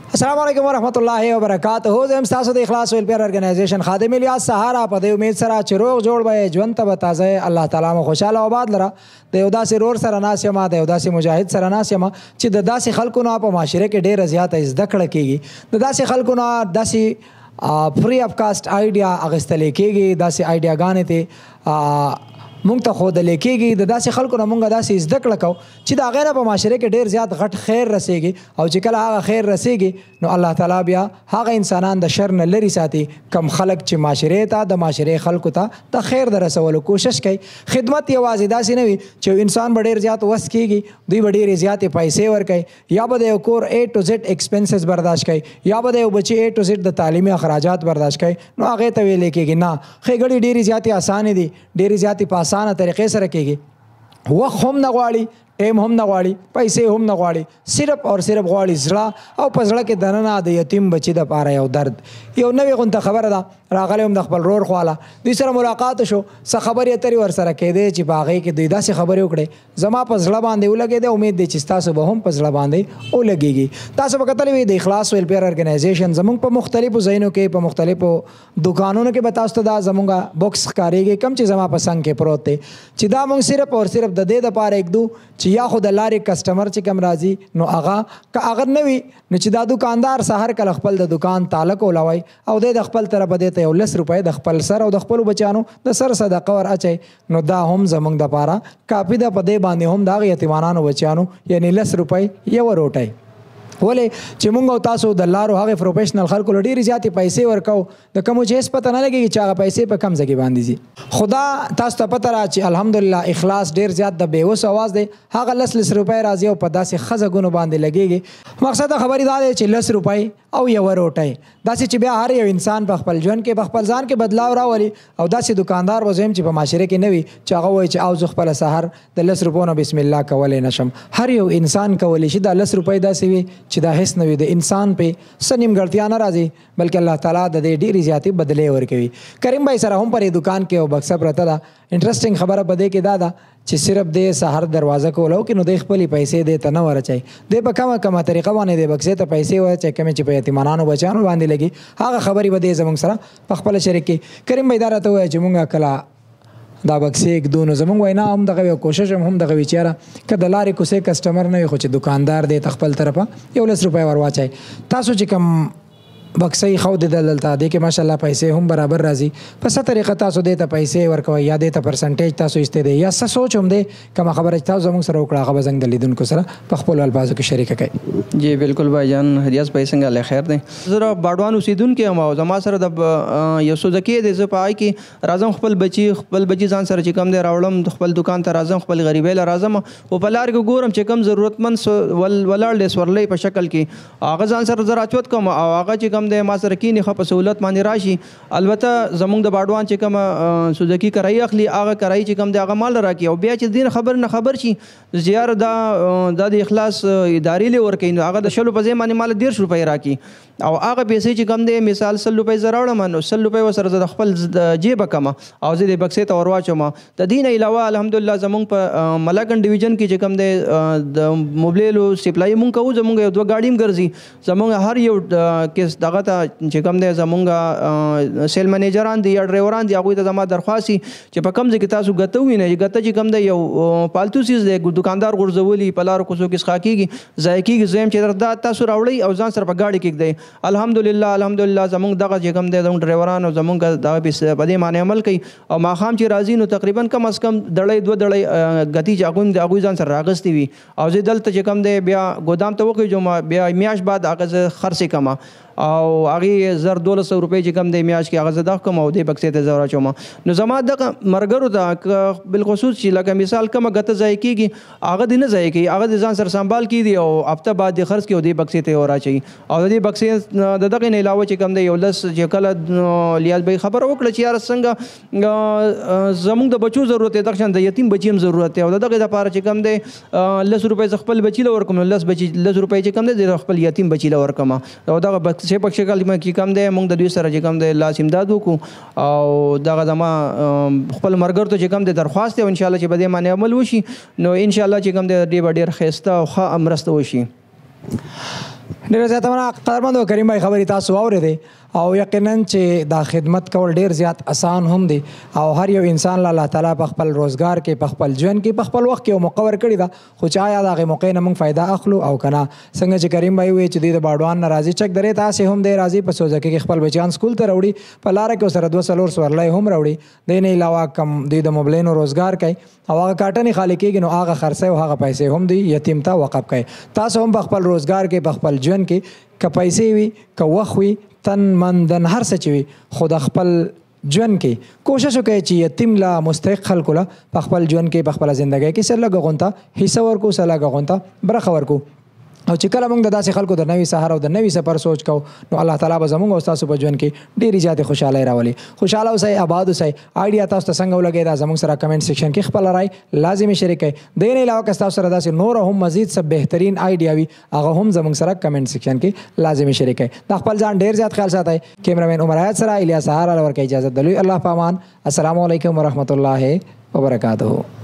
अस्सलाम वालेकुम वरहमतुल्लाहि वबरकातुहू। زم تاسو د اخلاص ویلفیر ارګنایزیشن خادم الیاس سهارا په دې امید سره چې روغ جوړ به ژوند ته به تازه الله تعالی مو خوشاله او آباد لره. د یو داسې رور سره ناست یم، د یو داسې مجاهد سره ناست یم چې د داسې خلکو نه په معاشره کې ډېره زیاته زده کړه کېږي. د داسې خلکو نه داسې فري اف کاسټ آیډیا اخیستلی کېږي، داسې آیډیاګانې ته مونږ ته ښودلی کېږي. د داسې خلکو نه مونږ داسې زده کړه کوو چې د هغې نه په معاشره کې ډېر زیات غټ خیر رسېږي، او چې کله هغه خیر رسېږي نو الله تعالی بیا هغه انسانان د شر نه لرې ساتي کم خلک چې معاشرې ته د معاشرې خلکو ته د خیر د رسولو کوشش کوي. خدمت یوازې داسې نه وي چې یو انسان به ډېر زیات وس کېږي، دوی به ډېرې زیاتې پیسې ورکوي، یا به د یو کور A to Z ایکسپنسز برداشت کوي، یا به د یو بچي A to Z د تعلیمي اخراجات برداشت کوي. نو هغې ته ویلی کېږي نه، ښېګړې ډېرې زیاتې اسانې دي، ډېرې زیاتې په اسانه طریقې سره کېږي. وخت هم نه غواړي، ټیم هم نه غواړي، پیسې هم نه غواړي، صرف او صرف غواړي زړه، او په زړه کې دننه د یتیم بچي دپاره یو درد. یو نوې غونته خبره ده، راغلی هم د خپل رور خواله، دوی سره ملاقات شو، څه خبرې اترې ورسره کېدې چې په هغې کې دوی داسې خبرې وکړې زما په زړه باندې ولګېدې. امید دی چې ستاسو به هم په زړه باندې ولګېږي. تاسو به کتلی وي د اخلاص ویلفیر ارګنایزیشن زموږ په مختلفو ځایونو کې په مختلفو دکانونو کې به تاسو ته دا زموږ بکس ښکارېږي، کوم چې زما په څنګ کې پروت دی، چې دا موږ صرف او صرف د دې دپاره ایږدو چې یا خو د لارې کسټمر چې کوم راځي نو هغه که هغه نه وي نو چې دا دکاندار سهار کله خپل د دکان تاله کولاوی او دی د خپل طرفه دې ته یو 10 روپۍ د خپل سر او د خپلو بچیانو د سر صدقه ور اچوي، نو دا هم زموږ دپاره کافي ده. په دې باندې هم د هغې یتیمانانو بچیانو یعنې 10 روپۍ یوه روټۍ. ولې چې مونږ او تاسو د لارو هغې پروفیشنل خلکو له ډېرې زیاتې پیسې ورکوو، د کومو چې هېڅ پته نه لګېږي چې هغه پیسې په کم ځای باندې ځي. خو دا تاسو ته پته را چې الحمدلله اخلاص ډېر زیات د بېوسو اواز دی، هغه 10 روپۍ راځي او په داسې ښه ځګونو باندې لګېږي. مقصد د خبرې دا دی چې 10 روپۍ او یوه روټۍ داسې چې بیا هر یو انسان په خپل ژوند کې په خپل ځان کې بدلاو راولي. او داسې دکاندار به زه یم چې په معاشره کې نه وي چې هغه وایي چې او زه خپله سهار د 10 روپو نه بسم الله کولی نه شم. هر یو انسان کولی شي دا 10 روپۍ داسې وي چې دا هېڅ نه وي، د انسان پې څه نیمګړتیا نه راځي، بلکې الله تعالی د دې ډېرې زیاتې بدلې ورکوي. کریم بھائی سره هم پر دکان کې یو بکسه پرته ده. انټرسټینګ خبره په دې کې دا ده چې صرف د سهار دروازه کولو کې نو د خپلې پیسې دې ته نه ورچوي، دی په کمه طریقه باندې د بکسې ته پیسې ورچوي، کومې چې په یتیمانانو بچیانو باندې لګي هغه خبرې به دی زموږ سره په خپله شریک کړي. کریم بھائی دا راته ووایه چې مونږ کله دا بکسې ږدو نو زموږ وینا هم دغه وي او کوشش هم دغه وي چې یاره که د لارې کوڅې کسټمر نه وي خو چې دکاندار دی ته خپل طرفه یو 10 روپۍ ور واچوي. تاسو چې کوم بکسې ښودې ده دلته دې کې ماشاءالله پیسې هم برابر راځي. په څه طریقه تاسو دې ته پیسې ورکوئ یا دې ته پرسنټیج تاسو ایستی دی یا څه سوچ هم دی کومه خبره چې تاسو زموږ سره وکړه هغه به زنګ د لیدونکو سره په خپلو الفاظو کې شریکه کوئ. جی بالکل بھائی جان، ریاض بھائی څنګه الله خیر دی. زه باډوان اوسېدونکی یم او زما سره د یو سوزکي دی، زه په هغې کې راځم خپل بچي ځان سره چې کوم دی راوړم، خپل دکان ته راځم، خپل غریبۍ له راځم او په لار کې ګورم چې کوم ضرورتمند ولاړ دی سورلۍ په شکل کې، هغه ځان سره زه راچوت کوم او هغه چې کوم دی ما سره کینی په سهولت باندې راشي. البته زموږ د باډوان چې کوم سوزکي کرایي اخلي هغه کرایي چې کوم دی هغه مال راکړي او بیا چې دین خبر نه خبر شي زیار دا د اخلاص ادارې له ورکوي نو هغه د 100 په ځای باندې مال 150 روپۍ راکړي او هغه پیسې چې کوم دی مثال 100 روپۍ زه راوړم نو 100 روپۍ ورسره زه د خپل جیبه کمه او زه د بکسې ته ور واچوم. د دې نه علاوه الحمدلله زموږ په ملاکنډ ډویژن کې چې کوم دی د موبایلو سپلای مونږ کوو، زموږ یو 2 ګاډي هم ګرځي، زموږ هر یو کیس دغه ته چې کوم دی زموږ سیل منیجران دي یا ډرایوران دي هغوی ته زما درخواست چې په کوم ځای کې تاسو ګته ووینئ، ګته چې کوم دی یو پالتو سیز دی دکاندار غورځولي په لارو کوڅو کې څښا کېږي ضایع کېږي، زه یم چې دا تاسو راوړئ او ځان سره په ګاډي کې ږدئ. الحمدلله زموږ دغه چې کوم دی زموږ ډرایوران او زموږ دغه په دې معنی عمل کوي او ماښام چې راځي نو تقریبا کم از کم 2 ډړۍ ګتي چې هغوی ځان سره راغستې وي او زه دلته چې کوم دی بیا ګودام ته وخېږم، بیا میاشت بعد هغه زه خرڅې کړم او هغې 1200 روپۍ چې کوم دی میاشت کې هغه زه دغه کوم او دې بکسې ته زه راچوم. نو زما دغه ملګرو ته بالخصوص چې لکه مثال کومه ګته ضایع کېږي هغه دې نه ضایع کوي، هغه دې ځان سره سنبال کړي او هفته بعد دې خرڅ کړي او دې بکسې ته یې وراچوي. او د دې بکسې د دغې نه علاوه چې کوم دی یو 10 چې کله لیاز بھائی خبره وکړه چې یاره څنګه زموږ د بچو ضرورت دی، دغه شان د یتیم بچي هم ضرورت دی او د دغې دپاره چې کوم دی 10 روپۍ زه خپل بچي له ورکوم، 10 روپۍ چې کوم دی زه خپل یتیم بچي له ورکوم او دغه شی په شکل کې کوم دی مونږ د دوی سره چې کوم دی لاس امداد وکړو او دغه زما خپل ملګرو ته چې کوم دی درخواست دی او انشاءالله چې په دې باندې عمل وشي نو انشاءالله چې کوم دی ډېر ښایسته او ښه مرسته وشي. ډېره زیاته مننه قدرمندو کریم بھائی خبرې تاسو واورېدې او یقینا چې دا خدمت کول ډېر زیات اسان هم دی او هر یو انسان له الله تعالی په خپل روزګار کې په خپل ژوند کې په خپل وخت کې یو موقع ورکړې ده خو چې آیا د هغې موقع نه موږ فایده اخلو او که نه څنګه چې کریم بھائی وایي چې دوی د باډوان نه راځي چک درې تاسې هم دی راځي په سوزکۍ کې خپل بچیان سکول ته راوړي په لاره کې ورسره 2-4 سورلی هم راوړي دې نه علاوه کم دوی د موبلینو روزګار کوي او هغه کاټنې خالي کېږي نو هغه خرڅوي او هغه پیسې هم دوی یتیم ته وقف کوي تاسو هم په خپل روزګار کې په خپل ژوند کې که پیسې وي که وخت وي تن من دن هر څه چې وي خو د خپل ژوند کې کوشش وکړئ چې یتیم له مستحق خلکو له په خپل ژوند کې په خپله زندګۍ کې څه لږه غونته حصه ورکو څه لږه غونته برخه ورکو او چې کله موږ د داسې خلکو د نوي سهار او د نوي سفر سوچ کوو نو الله تعالی به زموږ او ستاسو په ژوند کې ډېرې زیاتې خوشحالۍ راولي خوشحاله اوسئ آباد اوسئ آیډیا تاسو ته څنګه ولګېده زموږ سره کمنټ سیکشن کې خپله رای لازمي شریک کړئ دې نه علاوه که ستاسو سره داسې نور هم مزید څه بهترین آیډیا وي هغه هم زموږ سره کمنټ سیکشن کې لازمي شریک کړئ د خپل ځان ډېر زیات خیال ساتئ کیمرامین عمر حیات سره الیاس سهار ورکړئ اجازه د لوی الله په امان السلام علیکم ورحمت الله وبرکاتہ